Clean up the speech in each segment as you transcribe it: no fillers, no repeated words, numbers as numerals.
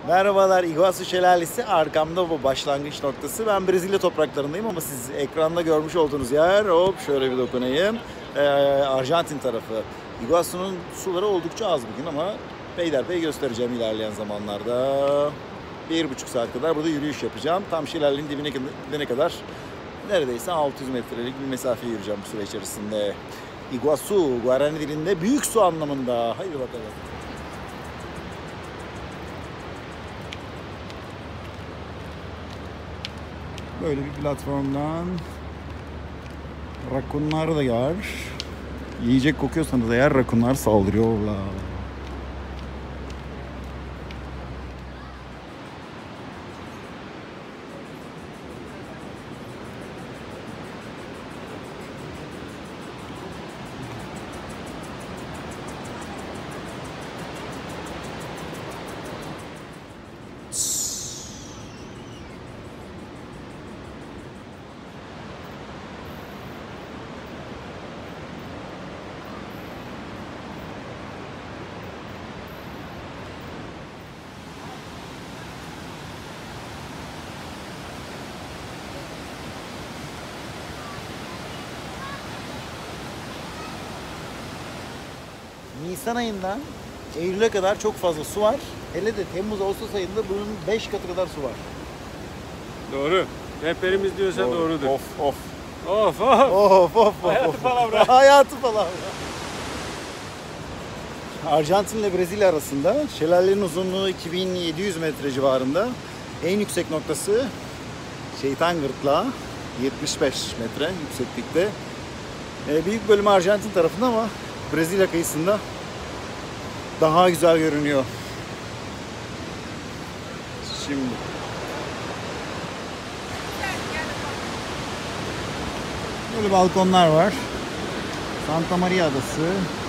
Merhabalar, Iguazu Şelalesi arkamda bu başlangıç noktası. Ben Brezilya topraklarındayım ama siz ekranda görmüş olduğunuz yer, hop şöyle bir dokunayım, Arjantin tarafı. Iguazu'nun suları oldukça az bugün ama peyderpey göstereceğim ilerleyen zamanlarda. 1,5 saat kadar burada yürüyüş yapacağım. Tam şelalenin dibine gidene kadar neredeyse 600 metrelik bir mesafe yürüyeceğim bu süre içerisinde. Iguazu, Guarani dilinde büyük su anlamında. Haydi bakalım. Böyle bir platformdan rakunlar da var. Yiyecek kokuyorsanız eğer rakunlar saldırıyorlar. Nisan ayından Eylül'e kadar çok fazla su var. Hele de Temmuz-Ağustos ayında bunun 5 katı kadar su var. Doğru. Rehberimiz diyorsa doğrudur. Of of. Of of. Of of of. Hayatı palavra. Hayatı palavra. Arjantin ile Brezilya arasında şelalenin uzunluğu 2700 metre civarında. En yüksek noktası Şeytan Gırtlağı 75 metre yükseklikte. Büyük bölümü Arjantin tarafında ama Brezilya kıyısında daha güzel görünüyor. Şimdi böyle balkonlar var. Santa Maria Adası.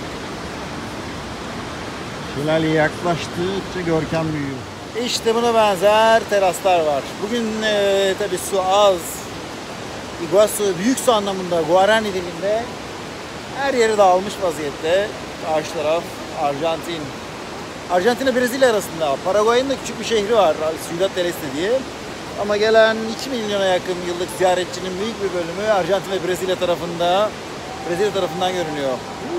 Şelaleye yaklaştıkça görkem büyüyor. İşte buna benzer teraslar var. Bugün tabi su az. Iguazu büyük su anlamında Guarani dilinde her yeri dağılmış vaziyette. Karşı taraf Arjantin. Arjantin ile Brezilya arasında. Paraguay'ın da küçük bir şehri var, Ciudad del Este diye. Ama gelen 2 milyona yakın yıllık ziyaretçinin büyük bir bölümü Arjantin ve Brezilya tarafından görünüyor.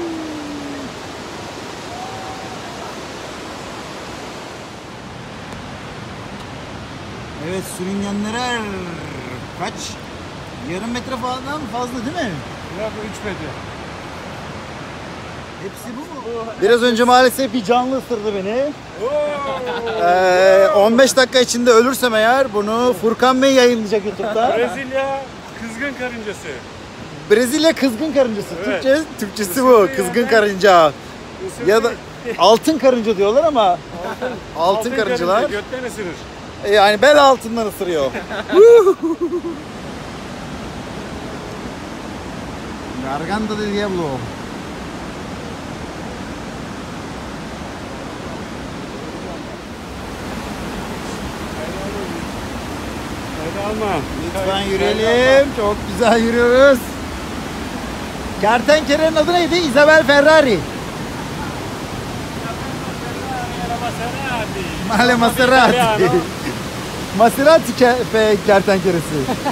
Evet, sürüngenler kaç? Yarım metre falan fazla değil mi? Ya bu 3 metre. Hepsi bu mu? Biraz önce maalesef bir canlı ısırdı beni. 15 dakika içinde ölürsem eğer bunu Furkan Bey yayınlayacak YouTube'da. Brezilya kızgın karıncası. Brezilya kızgın karıncası. Evet. Türkçesi bu. Kızgın karınca. Ya da altın karınca diyorlar ama altın karıncalar. Götten ısırır. Yani bel altından ısırıyor. Garganta de Diablo. Lütfen yürüyelim. Çok güzel yürüyoruz. Kertenkelenin adı neydi? Isabel Ferrari. Male Maserati. Maserati kertenkelesi.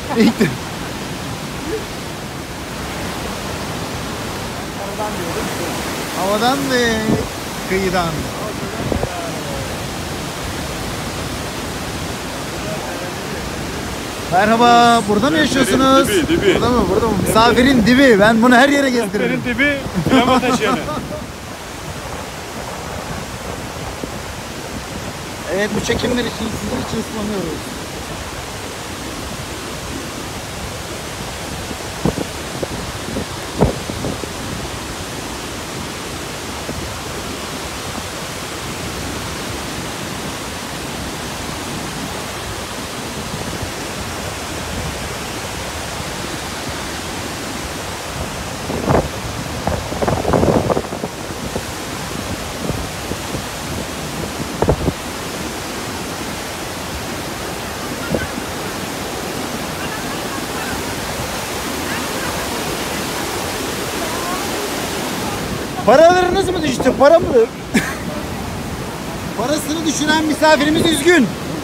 Havadan ve kıyıdan. Merhaba, burada mı yaşıyorsunuz? Dibi. Burada mı? Burada mı? Misafirin dibi. Ben bunu her yere gezdiririm. Misafirin dibi, plama taşıyanı. Evet, bu çekimler için sizin için ıslanıyoruz. Paralarınız mı düştü? Para mı? Parasını düşüren misafirimiz üzgün.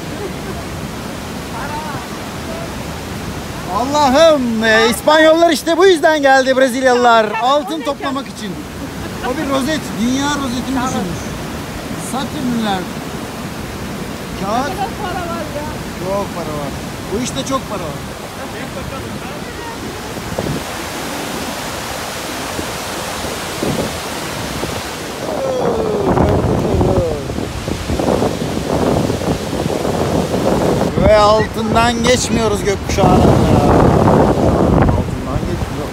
Allah'ım, İspanyollar işte bu yüzden geldi, Brezilyalılar altın toplamak için. O bir rozet, dünya rozetini düşünmüş. Satürnler. Kağıt. Ne kadar para var ya? Çok para var. Bu işte çok para var. Ve altından geçmiyoruz gökkuşağına. Altından geçmiyor.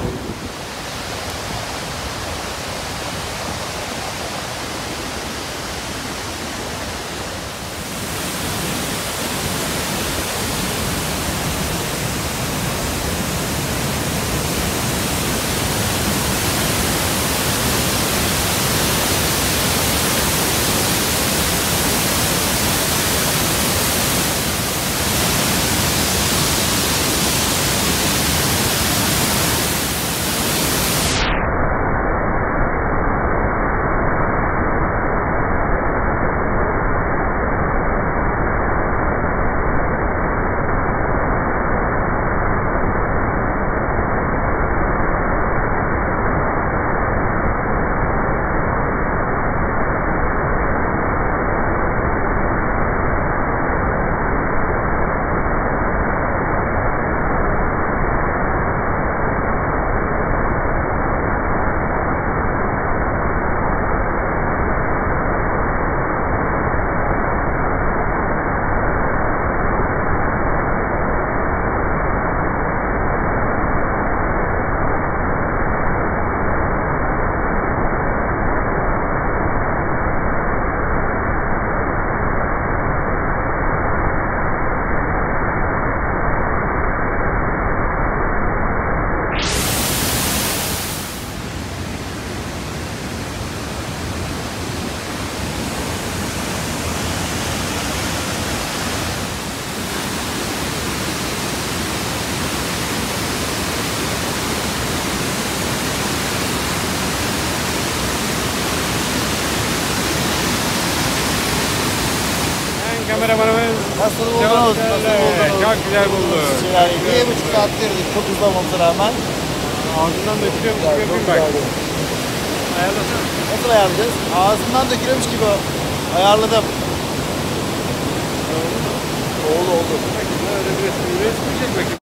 Kameramanımız Nasıl buldunuz? çok güzel buldu. Yani 1,5 saat girdik çok hızlı olmamıza rağmen. Ağzından dökülüyormuş Yani gibi çok bir bak. güzeldi. Ayarlasana. Nasıl ayarlayacağız? Ağzından dökülüyormuş gibi ayarladım. Oldu oldu. Öyle bir resmi çek bakayım.